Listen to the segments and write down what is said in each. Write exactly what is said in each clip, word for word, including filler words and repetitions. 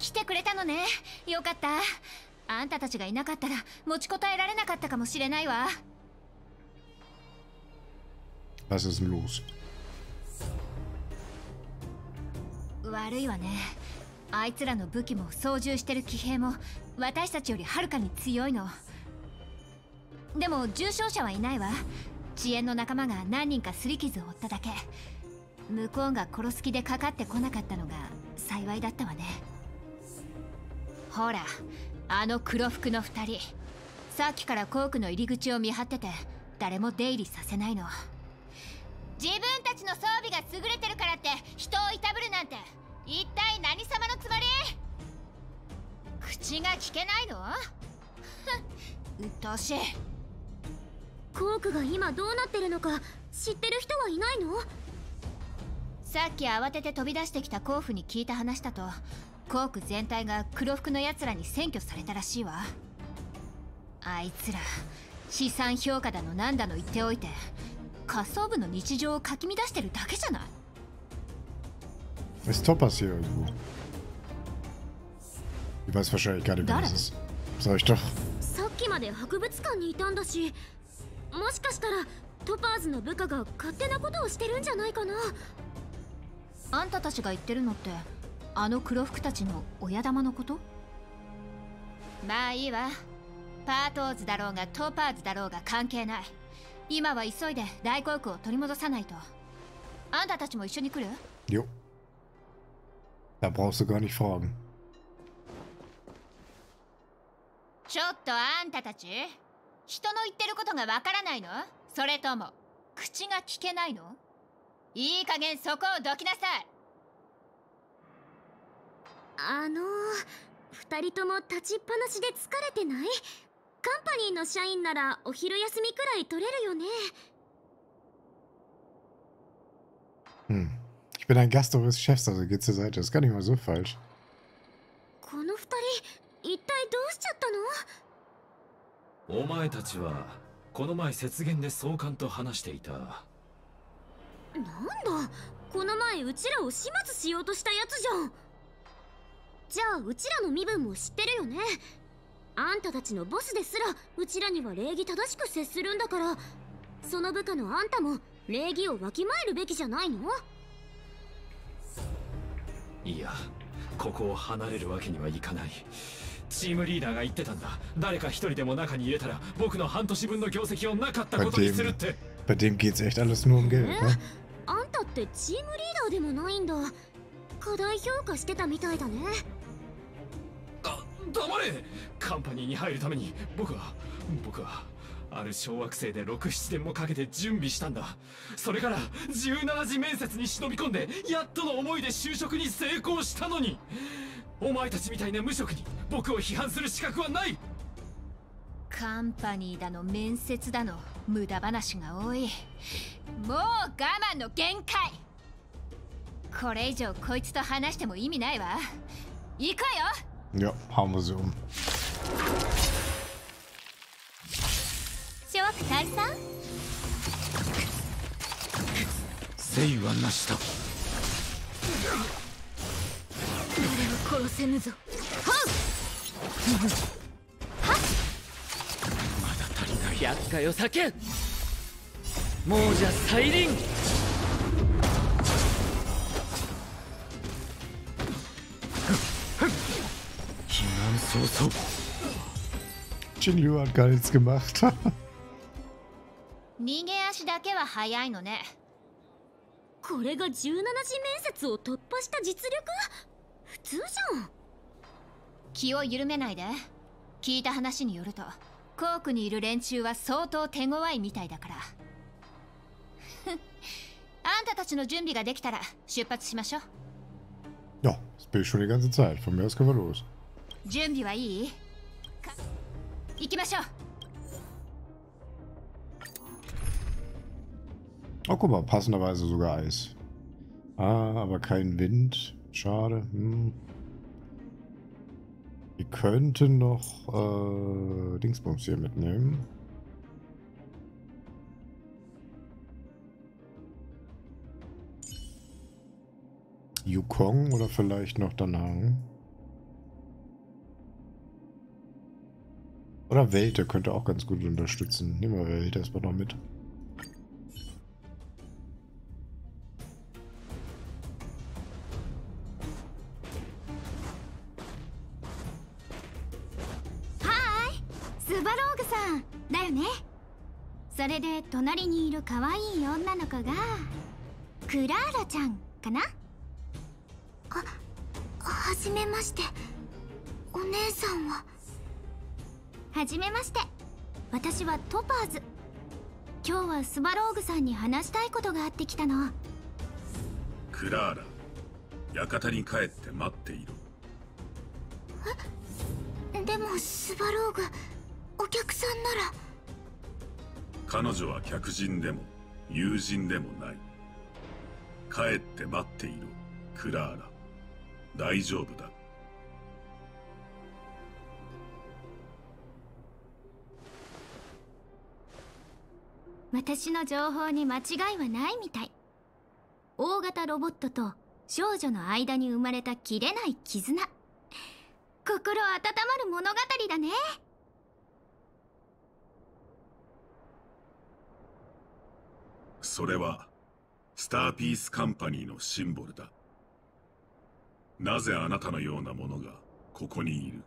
来てくれたのね。よかった。あんたたちがいなかったら持ちこたえられなかったかもしれないわ。 Was ist denn los? 悪いわね。あいつらの武器も操縦してる騎兵も私たちよりはるかに強いの。でも重傷者はいないわ。遅延の仲間が何人か擦り傷を負っただけ。向こうが殺す気でかかってこなかったのが幸いだったわね。ほら、あの黒服の二人、さっきからコークの入り口を見張ってて誰も出入りさせないの。自分たちの装備が優れてるからって人をいたぶるなんて一体何様のつもり？口が聞けないの？うっとうしい。 コークが今どうなってるのか知ってる人はいないの？ さっき慌てて飛び出してきたコーフに聞いた話だと、コーク全体が黒服のやつらに占拠されたらしいわ。あいつら資産評価だのなんだの言っておいて、仮想部の日常をかき乱してるだけじゃない？ Ist Topaz hier irgendwo? Ich weiß wahrscheinlich gar nicht, wer das ist. Sag ich doch. さっきまで博物館にいたんだし、もしかしたらトパーズの部下が勝手なことをしてるんじゃないかな。 あんたたちが言ってるのってあの黒服たちの親玉のこと？まあいいわ。パートーズだろうがトパーズだろうが関係ない。今は急いで大航空を取り戻さないと。あんたたちも一緒に来る？ Jo. Da brauchst du gar nicht fragen. ちょっとあんたたち、人の言ってることがわからないの？それとも口が聞けないの？いい加減そこをどきなさい。 あのー、二人とも立ちっぱなしで疲れてない？カンパニーの社員ならお昼休みくらい取れるよね。 Hm. Ich bin ein Gast eures Chefs, also geht zur Seite. Das ist gar nicht mal so falsch. この二人、一体どうしちゃったの？ お前たちはこの前雪原で総監と話していた。なんだ、 この前うちらを始末しようとしたやつじゃん。じゃあうちらの身分も知ってるよね。あんたたちのボスですらうちらには礼儀正しく接するんだから、その部下のあんたも礼儀をわきまえるべきじゃないの？ いや、ここを離れるわけにはいかない。チームリーダーが言ってたんだ。誰か一人でも中に入れたら僕の半年分の業績をなかったことにするって。 Bei dem geht's echt alles nur um Geld, ne? あんたってチームリーダーでもないんだ。過大評価してたみたいだね。 だ、黙れ！カンパニーに入るために僕は僕はある小惑星でろく、ななねんもかけて準備したんだ。それからじゅうななじ面接に忍び込んでやっとの思いで就職に成功したのに、お前たちみたいな無職に僕を批判する資格はない。 カンパニーだの面接だの無駄話が多い。もう我慢の限界。これ以上こいつと話しても意味ないわ。行くわよ。 Ja, hauen wir sie um. 諸悪退散。 誠意はなしだ。 誰を殺せぬぞ。はっはっ。 まだ足りない。厄介を避けん。もうじゃ再臨。避難早々。 Jinliu hat gar nichts gemacht. 逃げ足だけは早いのね。 これがじゅうなな次面接を突破した実力？普通じゃん。 気を緩めないで。聞いた話によるとコークにいる連中は相当手強いみたいだから。あんたたちの準備ができたら出発しましょう。 Ja, das bin ich schon die ganze Zeit. Von mir aus können wir los. 準備はいい？行きましょう。 Oh, guck mal, passenderweise sogar Eis. Ah, aber kein Wind. Schade. Hm. Wir könnten noch äh, Dingsbums hier mitnehmen. Yukong oder vielleicht noch danach. Oder Welt, der könnte auch ganz gut unterstützen. Nehmen wir Welt erstmal noch mit. Hi! スバローグさんだよね。それで隣にいる可愛い女の子がクラーラちゃんかな。 あ、はじめまして。お姉さんは。 はじめまして。私はトパーズ。今日はスバローグさんに話したいことがあってきたの。 クラーラ、館に帰って待っている。 え、でもスバローグ、お客さんなら。 彼女は客人でも友人でもない。帰って待っている、クラーラ。大丈夫だ。 私の情報に間違いはないみたい。大型ロボットと少女の間に生まれた切れない絆。心温まる物語だね。 それはスターピースカンパニーのシンボルだ。なぜあなたのようなものがここにいる？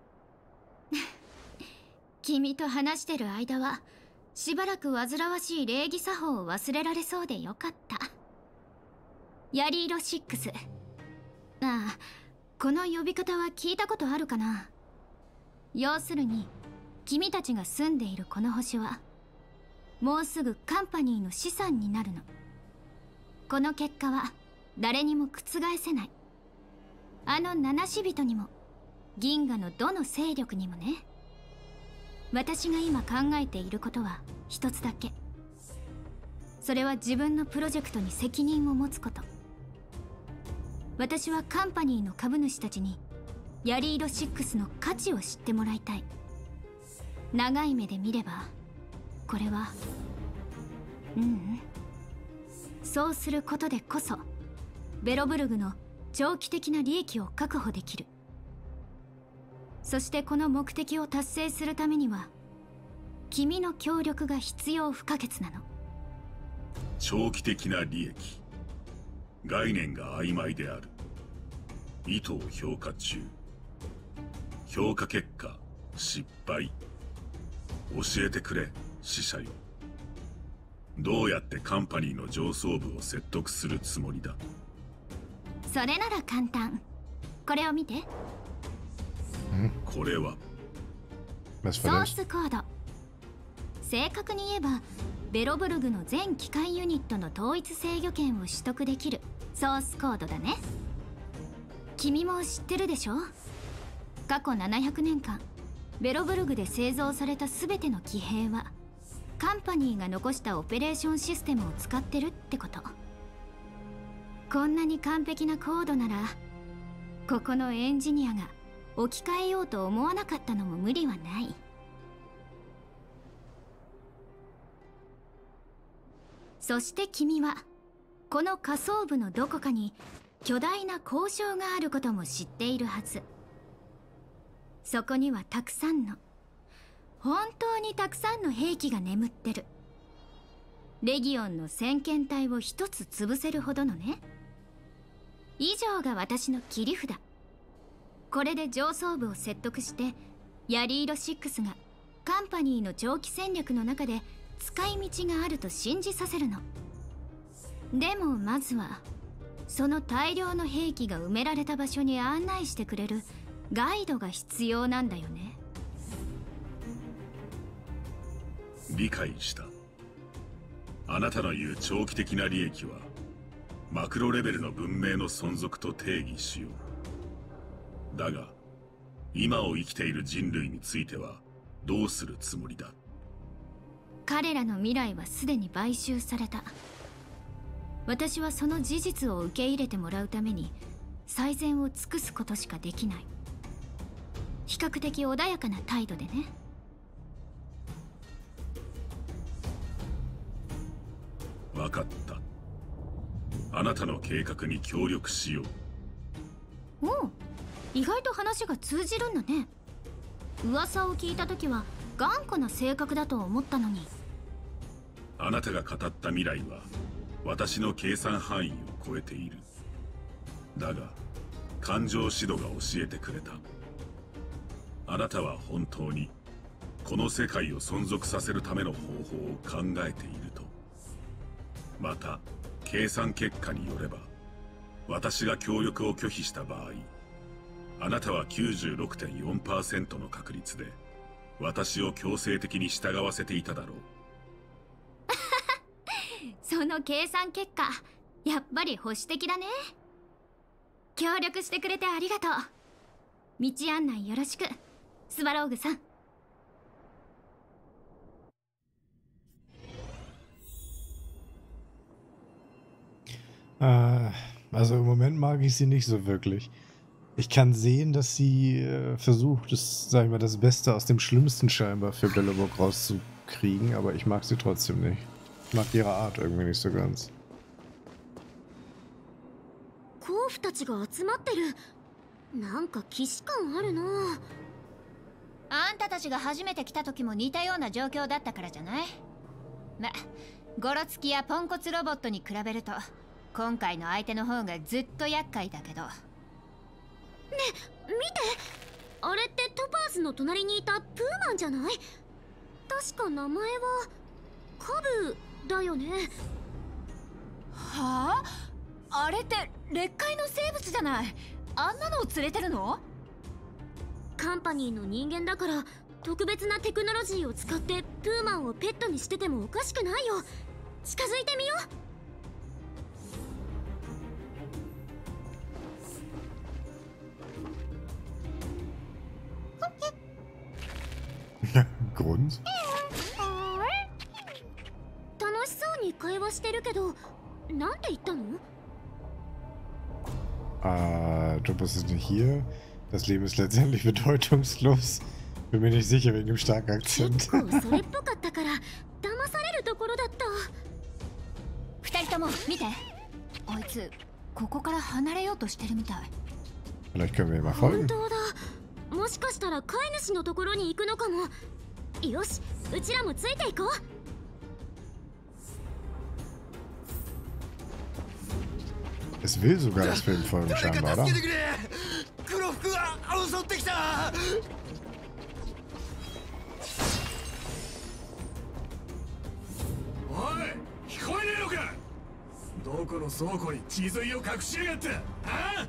君と話してる間はしばらく煩わしい礼儀作法を忘れられそうでよかった。ヤリーロシックス。ああ、この呼び方は聞いたことあるかな。要するに君たちが住んでいるこの星はもうすぐカンパニーの資産になるの。この結果は誰にも覆せない。あの七死人にも銀河のどの勢力にもね。私が今考えていることは一つだけ。それは自分のプロジェクトに責任を持つこと。私はカンパニーの株主たちにヤリーロシックスの価値を知ってもらいたい。長い目で見ればこれはううんそうすることでこそベロブルグの長期的な利益を確保できる。そしてこの目的を達成するためには君の協力が必要不可欠なの。 長期的な利益、概念が曖昧である。意図を評価中。評価結果失敗。教えてくれ、使者よ。どうやってカンパニーの上層部を説得するつもりだ？ それなら簡単。これを見て。 これはソースコード。正確に言えばベロブルグの全機械ユニットの統一制御権を取得できるソースコードだね。君も知ってるでしょ。過去ななひゃくねんかんベロブルグで製造された全ての騎兵はカンパニーが残したオペレーションシステムを使ってるってこと。こんなに完璧なコードならここのエンジニアが置き換えようと思わなかったのも無理はない。そして君はこの下層部のどこかに巨大な交渉があることも知っているはず。そこにはたくさんの本当にたくさんの兵器が眠ってる。レギオンの先遣隊を一つ潰せるほどのね。以上が私の切り札。これで上層部を説得してヤリーロシックスがカンパニーの長期戦略の中で使い道があると信じさせるの。でもまずはその大量の兵器が埋められた場所に案内してくれるガイドが必要なんだよね。 理解した。あなたの言う長期的な利益はマクロレベルの文明の存続と定義しよう。だが今を生きている人類についてはどうするつもりだ？ 彼らの未来はすでに買収された。私はその事実を受け入れてもらうために最善を尽くすことしかできない。比較的穏やかな態度でね。 分かった。あなたの計画に協力しよう。 おう、意外と話が通じるんだね。 噂を聞いた時は頑固な性格だと思ったのに。 あなたが語った未来は私の計算範囲を超えている。だが感情指導が教えてくれた。あなたは本当にこの世界を存続させるための方法を考えていると。また計算結果によれば、私が協力を拒否した場合、あなたは きゅうじゅうろくてんよんパーセント の確率で私を強制的に従わせていただろう。 その計算結果、やっぱり保守的だね。協力してくれてありがとう。道案内よろしく、スワローグさん。 Äh, also im Moment mag ich sie nicht so wirklich. Ich kann sehen, dass sie äh, versucht, das, sag ich mal, das Beste aus dem Schlimmsten scheinbar für Belobog rauszukriegen, aber ich mag sie trotzdem nicht. Ich mag ihre Art irgendwie nicht so ganz. 甲府たちが集まってる。なんか既視感あるな。 あんたたちが初めて来た時も似たような状況だったからじゃない？ま、ゴロツキやポンコツロボットに比べると今回の相手の方がずっと厄介だけど。ね、 見て、あれってトパーズの隣にいたプーマンじゃない？確か名前はカブだよね。 はあ？あれって劣界の生物じゃない。あんなのを連れてるの？ カンパニーの人間だから特別なテクノロジーを使ってプーマンをペットにしててもおかしくないよ。近づいてみよう。 Grund? 楽しそうに会話してるけど、なんて言ったの？ Ah, Topaz ist nicht hier. Das Leben ist letztendlich bedeutungslos. Bin mir nicht sicher wegen dem starken Akzent. 結構それっぽかったから騙されるところだった。 二人とも見て。あいつここから離れようとしてるみたい。 Vielleicht können wir ihm mal 本 folgen. 当だ。もしかしたら飼い主のところに行くのかも。よし、うちらもついていこう。 Es will sogar, dass wir ihm folgen, scheinbar, oder? 黒服が襲ってきた。 おい、聞こえねえのか？どこの倉庫に血髄を隠しやがった？ああ？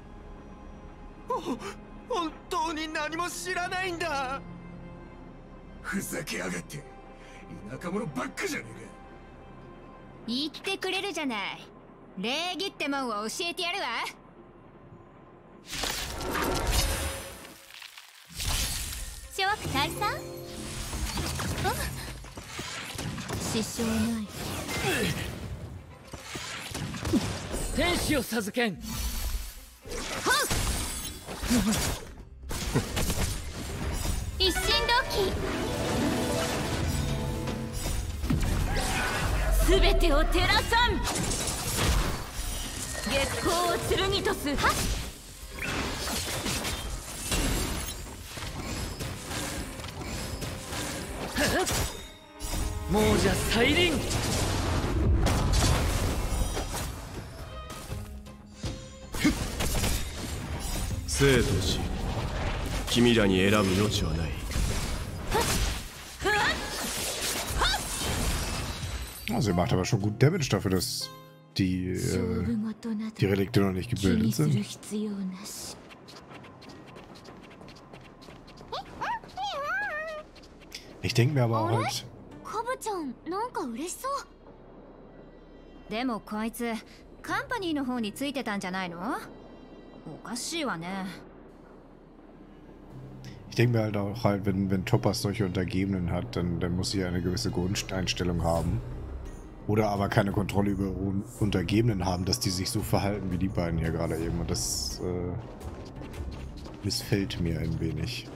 本当に何も知らないんだ。 ふざけやがって。田舎者ばっかじゃねえか。 言ってくれるじゃない。礼儀ってもんを教えてやるわ。諸悪大佐？ 支障ない。 天使を授けん。 一心同期。すべてを照らさん。月光を剣とす。はっ。 亡者再臨。 生と死、君らに選ぶ余地はない。 Also, ihr macht aber schon gut Damage dafür, dass die, äh, die Relikte noch nicht gebildet sind. Ich denke mir aber auch halt. カブちゃん、なんか嬉しそう。 でもこいつカンパニーの方についてたんじゃないの？おかしいわね。 Ich denke mir halt auch halt, wenn, wenn Topaz solche Untergebenen hat, dann, dann muss sie eine gewisse Grundeinstellung haben. Oder aber keine Kontrolle über Untergebenen haben, dass die sich so verhalten wie die beiden hier gerade eben. Und das äh, missfällt mir ein wenig.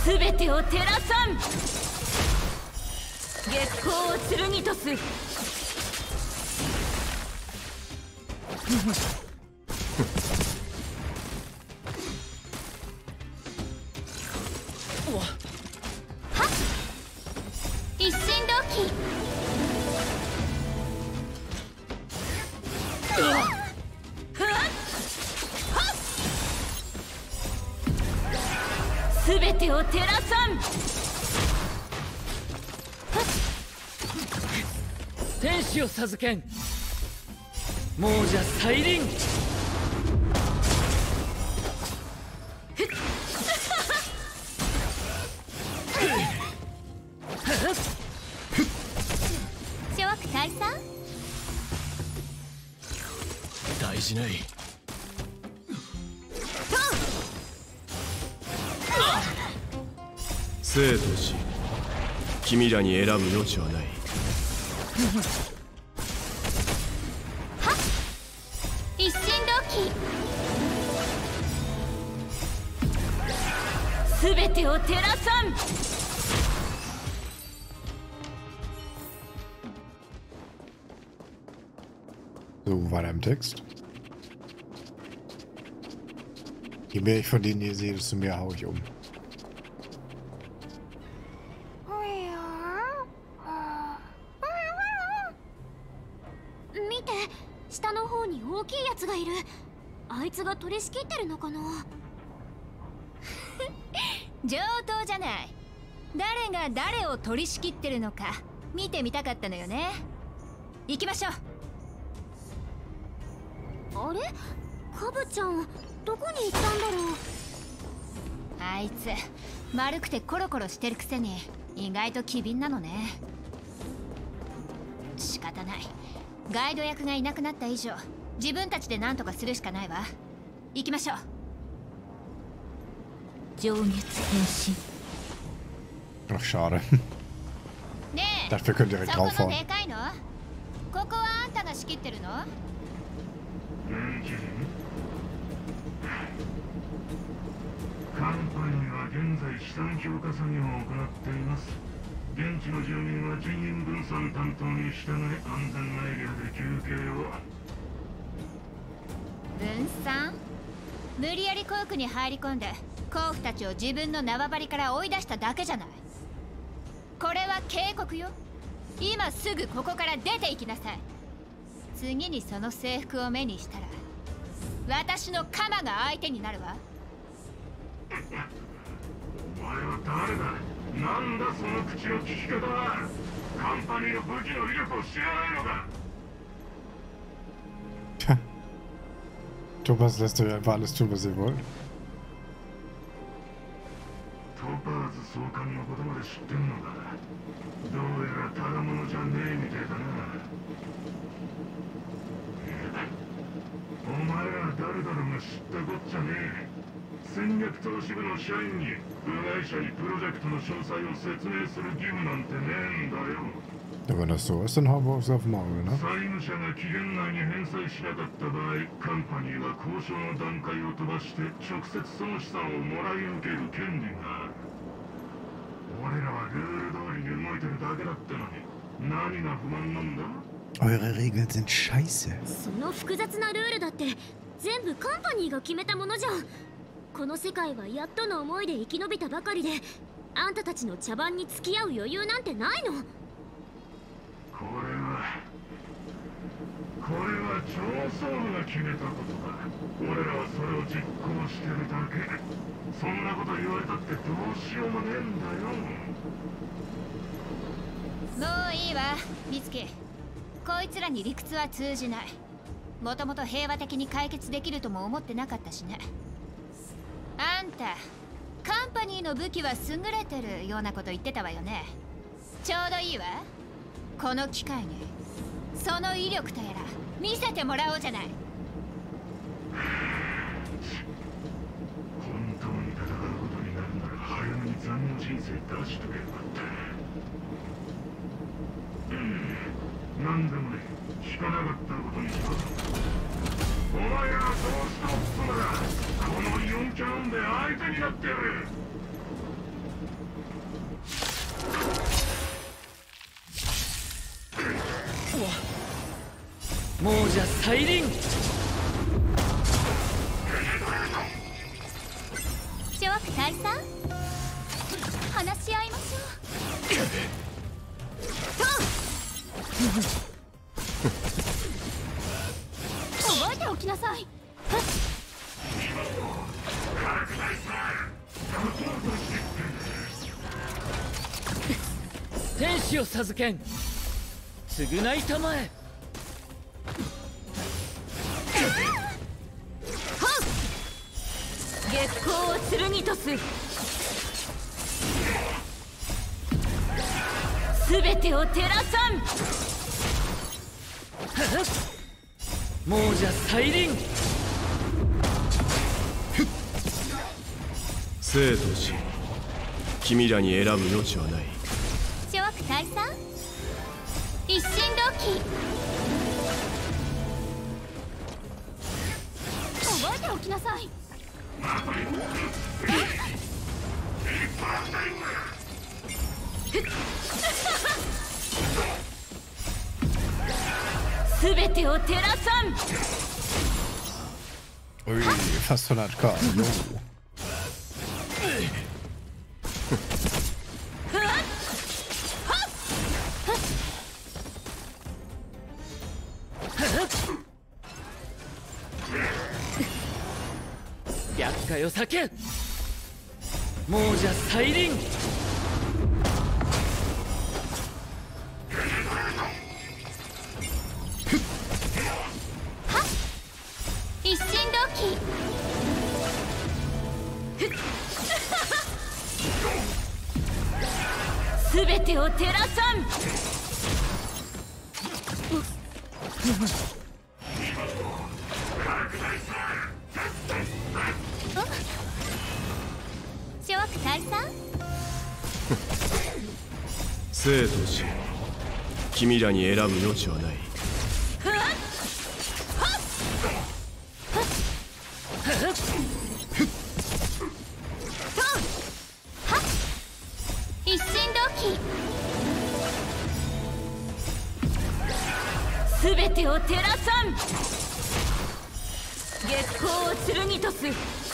すべてを照らさん。月光を剣とす。 一心同期。 すべてを照らさん。 天使を授けん。亡者再臨。 諸悪退散。 大事ない。生と死、君らに選ぶ余地はない。 一心同期。 すべてを照らさん。 So, weiter im Text. Je mehr ich von denen hier sehe, desto mehr hau ich um. 見て、下の方に大きいやつがいる。あいつが取り仕切ってるのかな。 上等じゃない。誰が誰を取り仕切ってるのか見てみたかったのよね。行きましょう。 あれ、カブちゃんどこに行ったんだろう。 あいつ丸くてコロコロしてるくせに意外と機敏なのね。仕方ない。ガイド役がいなくなった以上自分たちで何とかするしかないわ。行きましょう。 情熱変身。 Ach, schade. ねえ、 Dafür könnt ihr direkt そこの draufhauen. でかいのここはあんたが仕切ってるの？ カンパニーは現在資産評価作業を行っています。現地の住民は人員分散担当に従い安全なエリアで休憩を。 分散？無理やりコークに入り込んで甲府たちを自分の縄張りから追い出しただけじゃない。これは警告よ。今すぐここから出て行きなさい。次にその制服を目にしたら私の鎌が相手になるわ。 お前は誰だ。なんだその口の利き方は。カンパニーの武器の威力を知らないのか。 Tja. Thomas lässt euch einfach alles tun, was ihr wollt. トパーズ総監のことまで知ってんのか。どうやらただものじゃねえみてえだな。お前ら誰だろうが知ったこっちゃねえ。戦略投資部の社員に部外者にプロジェクトの詳細を説明する義務なんてねえんだよ。 Ja, wenn das so ist, dann hauen wir uns auf den Maul, ne? 債務者が期限内に返済しなかった場合、カンパニーは交渉の段階を飛ばして直接その資産をもらい受ける権利がある。俺らはルール通りに動いてるだけだったのに何が不満なんだ。 Eure Regeln sind scheiße. その複雑なルールだって全部カンパニーが決めたものじゃん。この世界はやっとの思いで生き延びたばかりで、あんたたちの茶番に付き合う余裕なんてないの。 これはこれは上層部が決めたことだ。俺らはそれを実行してるだけ。そんなこと言われたってどうしようもねえんだよ。 もういいわ、美月。こいつらに理屈は通じない。もともと平和的に解決できるとも思ってなかったしね。あんたカンパニーの武器は優れてるようなこと言ってたわよね。ちょうどいいわ。この機会にその威力とやら見せてもらおうじゃない。 本当に戦うことになるなら早めに残の人生出しとけばよかった。うん何でもね聞かなかったことにしろ。お前らはどうしてもそのだこのイオンキャノンで相手になってやる。 亡者再臨。 諸悪退散、話し合いましょう。覚えておきなさい。 天使を授けん。償いたまえ。 月光を剣とす。すべてを照らさん。 亡者再臨。 生と死、君らに選ぶ余地はない。 諸悪退散、一心同期。覚えておきなさい。 すべてを照らさん。 Ui, fast hunderttausend. Jo. 厄介を避け。亡者再臨。 一心同期。 すべてを照らさん。 諸悪退散、 生と死、君らに選ぶ余地はない。 一心同期。 すべてを照らさん。月光を剣とす。